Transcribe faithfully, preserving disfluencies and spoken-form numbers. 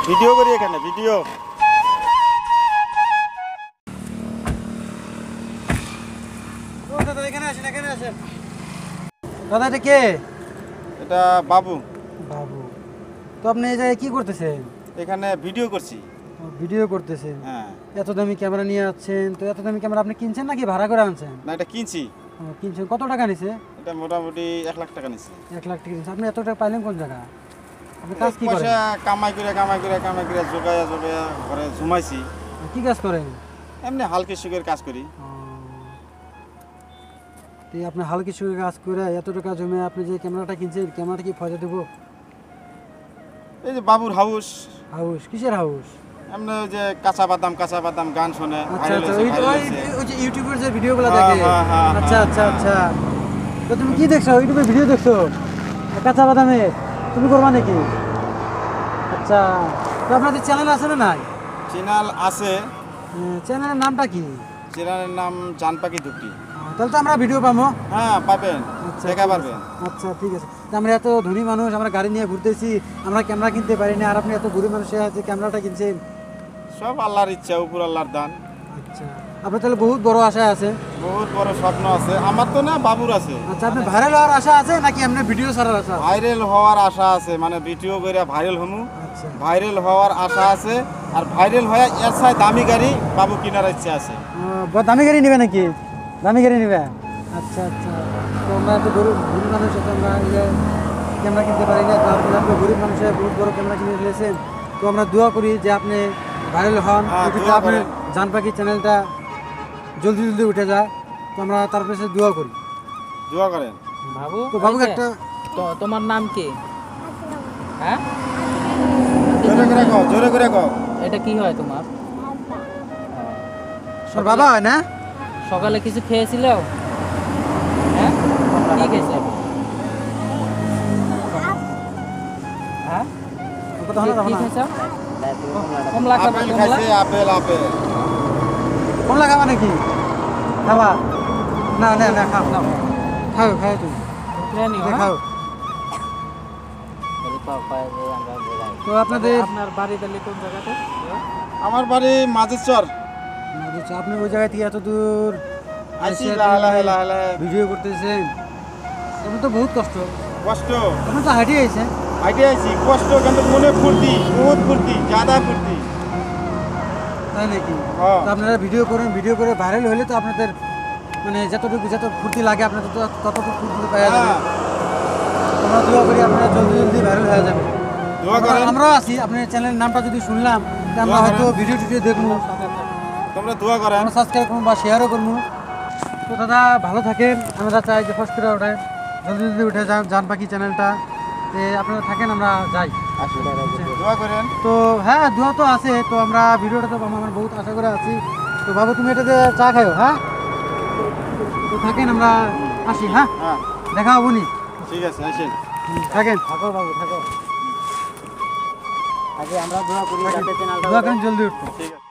Video করি এখানে video. ও দাদা এখানে আসেন, এখানে আসেন। দাদা এটা কে? এটা বাবু। বাবু, তো আপনি এই জায়গায় কি করতেছেন? এখানে ভিডিও করছি। ও, ভিডিও করতেছেন। হ্যাঁ। এত দামি ক্যামেরা নিয়ে আসছেন, তো এত দামি ক্যামেরা আপনি কিনছেন নাকি ভাড়া করে আনছেন? না, এটা কিনছি। ও, কিনছেন। কত টাকা নিছে? এটা মোটামুটি এক লাখ টাকা নিচ্ছে। এক লাখ টাকা নিছে। আপনি এত টাকা পাইলেন কোন জায়গা? আপনি কাজ কি করেন? পয়সা কামাই করে কামাই করে কামাই করে জোগায়া জোগায়া ঘরে জমাইছি। কি কাজ করেন? এমনি হালকা সুখের কাজ করি। ও, তো এই আপনি হালকা সুখে কাজ করে এত টাকা জমে আপনি যে ক্যামেরাটা কিনছেন, ক্যামেরাটা কি ফয়দা দেবো? এই যে বাবুর হাউস। হাউস? কিসের হাউস? এমনি ওই যে কাঁচা বাদাম কাঁচা বাদাম গান শোনে, আচ্ছা ভাইরাল আচ্ছা, হয়েছে, ওই ভাইরাল ওই হয়েছে। ওই যে ইউটিউবের যে ভিডিওগুলো হ্যাঁ, দেখে। হ্যাঁ, হ্যাঁ, আচ্ছা হ্যাঁ, আচ্ছা হ্যাঁ। আচ্ছা, তো তুমি কি দেখছো ইউটিউবে ভিডিও দেখছো কাঁচা বাদামে? তুমি করবা নাকি? আচ্ছা, তো আপনাদের চ্যানেল আছে না নাই? চ্যানেল আছে। চ্যানেলের নামটা কি? চ্যানেলের নাম জান পাখি দুটি। তাহলে তো আমরা ভিডিও পাবো। হ্যাঁ, পাবেন, আচ্ছা, দেখা ঠিক আছে। পারবেন। আচ্ছা ঠিক আছে। তো আমরা এত ধনী মানুষ, আমরা গাড়ি নিয়ে ঘুরতেছি, আমরা ক্যামেরা কিনতে পারি না, আর আপনি এত গরিব মানুষ আছে ক্যামেরাটা কিনছেন। সব আল্লাহর ইচ্ছা, উপর আল্লাহর দান। আচ্ছা, আপনার তাহলে বহুত বড় আশা আছে। বহুত বড় স্বপ্ন আছে আমার, তো না বাবুর আছে। আচ্ছা, আপনি ভাইরাল হওয়ার আশা আছে নাকি আপনি ভিডিও ছাড়ার আশা? ভাইরাল হওয়ার আশা আছে, মানে ভিডিও করে ভাইরাল হমু। আচ্ছা, ভাইরাল হওয়ার আশা আছে, আর ভাইরাল হয়ে এর সাথে দামি গাড়ি বাবু কেনার ইচ্ছা আছে। ও, দামি গাড়ি নেবে নাকি? দামি গাড়ি নেবে? আচ্ছা আচ্ছা, তো আমরা তো গরিব গরিব মানুষ, তো আমরা ইয়ে ক্যামেরা কিনতে পারি না, তো আপনি আপনি গরিব মানুষের বহুত বড় ক্যামেরা কিনে ফেলেছেন। তো আমরা দোয়া করি যে আপনি ভাইরাল হন, হ্যাঁ, ইউটিউবে দোয়া আপনার করেন। জান পাখি চ্যানেলটা জলদি জলদি উঠে যায়, তো আমরা তার পাশে দোয়া করি। দোয়া করেন। বাবু, তো বাবুকে এই যে, একটা তো- তোমার নাম কি? হ্যাঁ, জোরে করে কও, জোরে করে কও। এটা কি হয় তোমার? তোর বাবা হয় না? সকালে কিছু খেয়েছিল? হ্যাঁ, কি খেয়েছিল? হ্যাঁ, কথা হলো কি- কি না? খেয়েছো? কমলা খাবে? আপেল কমলা? খাইছে, আপেল আপেল। কমলা খাবা নাকি? খাবা না? না না, খাও খাও খাও খাও তুমি খেয়ে নিও, এটা হ্যাঁ? খাও। তো আপনাদের আপনার বাড়ি তাহলে কোন জায়গাতে? আমার বাড়ি মাঝের চর। আচ্ছা, আপনি ওই জায়গা থেকে এত দূর আইসি আইসা লাহে লাহে আপনি লাহে লাহে। ভিডিও করতেছেন, আপনার তো বহুত কষ্ট। কষ্ট আপনি তো হাঁটিয়ে আইছেন। হাইটে আইছি, কষ্ট কিন্তু মনে ফুর্তি, বহুত ফুর্তি, জাদা ফুর্তি। তাই নাকি? হ্যাঁ। তো আপনারা ভিডিও করেন, ভিডিও করে ভাইরাল হলে তো আপনাদের মানে যতটুকু যত ফুর্তি লাগে আপনাদের তো ততটুকু ফুর্তি পাওয়া যাবে। হ্যাঁ, আমরা দোয়া করি আপনারা জলদি জলদি ভাইরাল হয়ে যাবে। দোয়া করেন। আমরাও আছি, আপনার চ্যানেলের নামটা যদি শুনলাম তো আমরা দোয়া হয়তো করেন। ভিডিও টিডিও দেখবো, তোমরা দোয়া করেন। আমরা সাবস্ক্রাইব করবো বা শেয়ারও করবো। তো দাদা ভালো থাকেন, আমরা চাই যে ফার্স্ট করে ওঠে জলদি জলদি উঠে যান জান পাখি চ্যানেলটা, যে আপনারা থাকেন আমরা যাই। দোয়া করেন। তো হ্যাঁ, দোয়া তো আছে, তো আমরা ভিডিওটা তো আমার বহুত আশা করে আছি। তো বাবু তুমি এটাতে চা খাও, হ্যাঁ? তো থাকেন, আমরা আসি, হ্যাঁ? হ্যাঁ, দেখা হবো নি। ঠিক আছে, আসেন। হুম, থাকেন, থাকো বাবু, থাকো। আগে আমরা দোয়া করি যাতে চ্যানেলটা দোয়া করেন জলদি উঠবো। ঠিক আছে।